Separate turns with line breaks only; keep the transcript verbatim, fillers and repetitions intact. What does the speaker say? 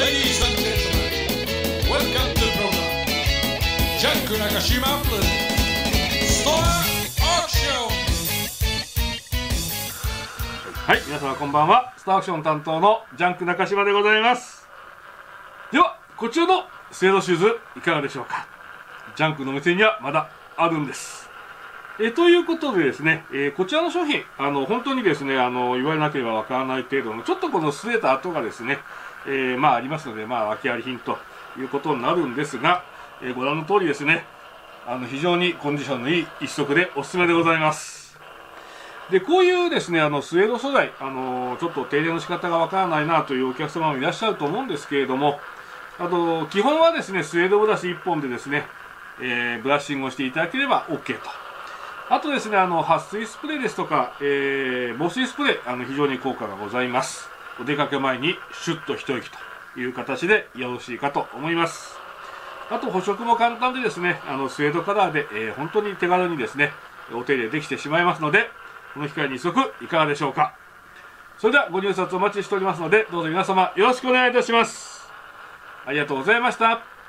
Ladies and gentlemen, welcome to the program. ジャンク中島プレゼンツストアアクション。
はい、皆様こんばんは。ストアアクション担当のジャンク中島でございます。では、こちらのスウェードシューズいかがでしょうか。ジャンクの店にはまだあるんです。えー、ということでですね、えー、こちらの商品、あの本当にですね、あの言われなければわからない程度のちょっとこの擦れた跡がですね、えー、まあありますので、まあ訳あり品ということになるんですが、えー、ご覧の通りですね、あの非常にコンディションのいい一足でおすすめでございます。で、こういうですね、あのスウェード素材、あのちょっと手入れの仕方がわからないなというお客様もいらっしゃると思うんですけれども、あの基本はですね、スウェードブラシいっぽんでですね、えー、ブラッシングをしていただければ OK と。あとですね、あの撥水スプレーですとか、えー、防水スプレー、あの非常に効果がございます。お出かけ前にシュッと一息という形でよろしいかと思います。あと補色も簡単でですね、あのスウェードカラーで、えー、本当に手軽にですね、お手入れできてしまいますので、この機会に一足いかがでしょうか。それではご入札お待ちしておりますので、どうぞ皆様よろしくお願いいたします。ありがとうございました。